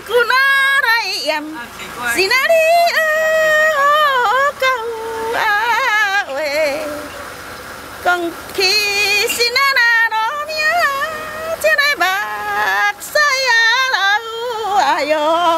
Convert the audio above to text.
cu nó đây em xin đi câu còn khi xin na đó nhớ trên đây bạc say lâu ayo